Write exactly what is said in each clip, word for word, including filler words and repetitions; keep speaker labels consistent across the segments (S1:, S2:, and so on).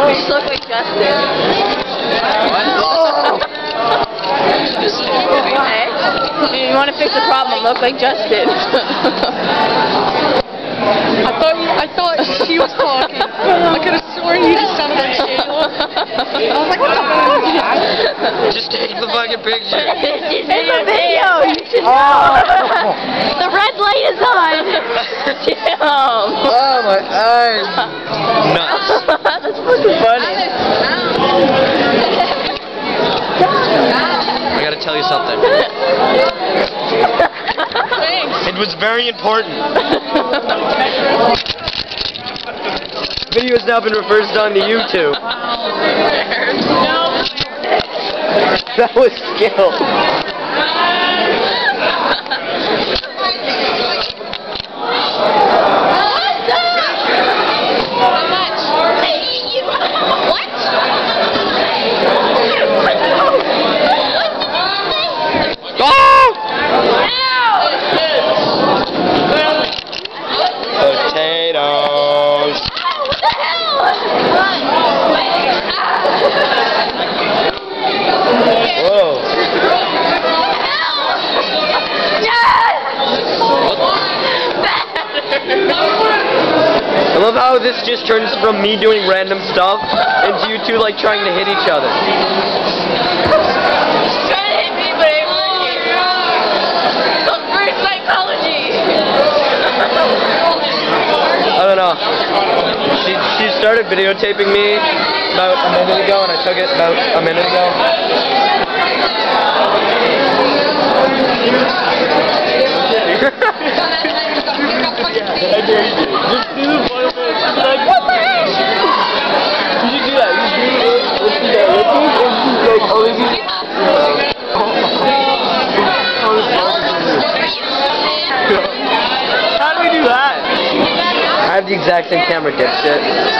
S1: just look like Justin. Hey, you want to fix the problem? Look like Justin.
S2: I thought you, I thought she was talking. I could have sworn you just sounded like Shayla. I was like, what the fuck?
S3: Just take the fucking picture.
S1: It's a video. You should know. The red light is on. Damn.
S3: Oh my eyes. Nuts.
S1: That's fucking funny.
S3: I gotta tell you something. It was very important. The video has now been reversed onto YouTube.
S1: No.
S3: That was skill. Potatoes.
S1: What the hell?
S3: Whoa. I love how this just turns from me doing random stuff into you two like trying to hit each other.
S1: Trying to hit me, but it ain't working. Some weird psychology.
S3: I don't know. She, she started videotaping me about a minute ago, and I took it about a minute ago. I did. Just do the final minute. She's like, what the heck? You should do that. You should do it. Let's do that. Let's do it. And she's like, oh, this is... How do we do that? I have the exact same camera, dipshit.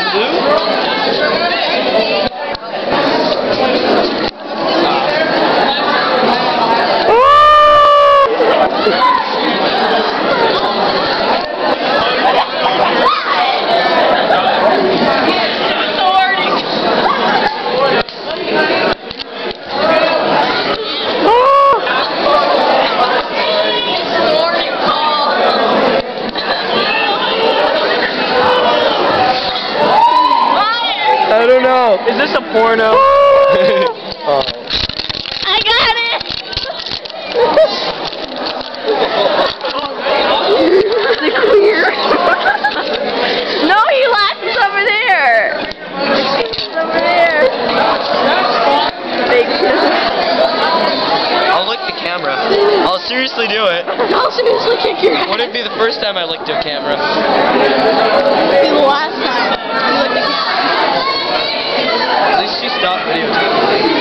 S3: I don't know. Is this a porno? Oh.
S1: I got it! Is it clear? No, he laughed. It's over there. It's over there. Thank you.
S3: I'll lick the camera. I'll seriously do it.
S1: I'll seriously kick your ass.
S3: Wouldn't it be the first time I licked a camera?
S1: It'll be the last time. You lick the camera.
S3: At least she stopped videotaping.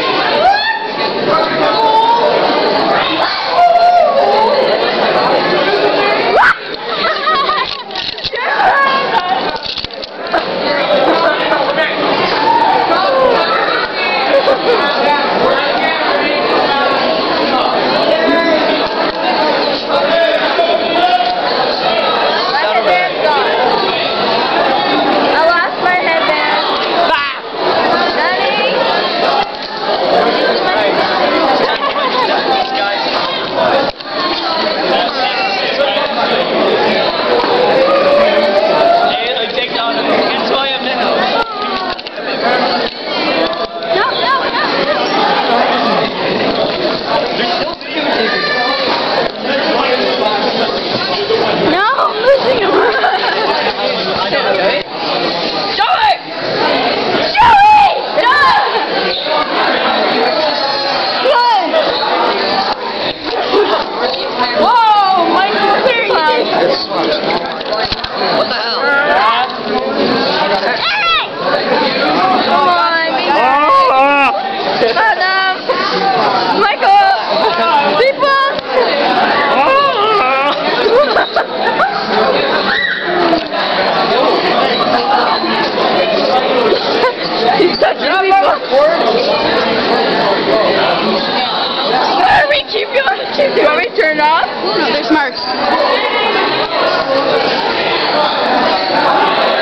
S3: What the hell?
S1: Come on, be nice. Madam, Michael, people. He's touching people. Hurry, keep going, keep going. You want me to turn it off? No, there's marks.